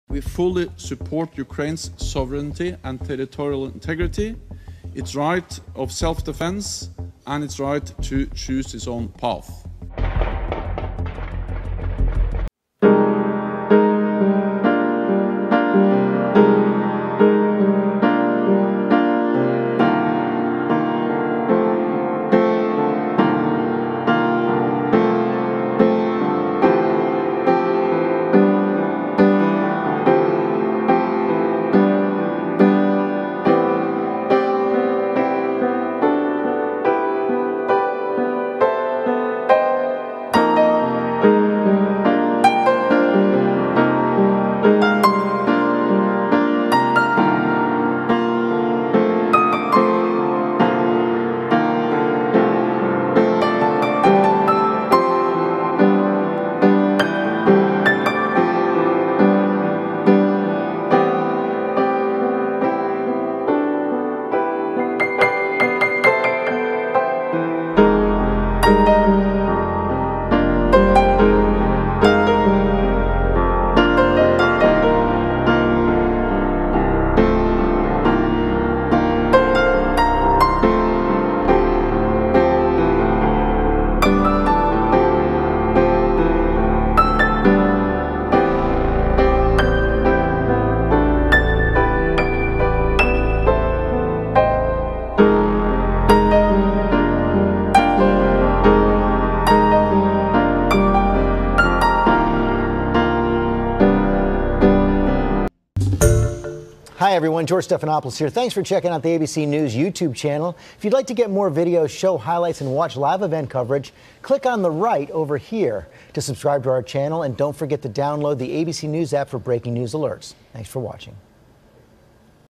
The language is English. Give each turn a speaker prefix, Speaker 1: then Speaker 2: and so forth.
Speaker 1: We fully support Ukraine's sovereignty and territorial integrity, its right of self-defense, and its right to choose its own path.
Speaker 2: Hi everyone, George Stephanopoulos here. Thanks for checking out the ABC News YouTube channel. If you'd like to get more videos, show highlights, and watch live event coverage, click on the right over here to subscribe to our channel, and don't forget to download the ABC News app for breaking news alerts. Thanks for watching.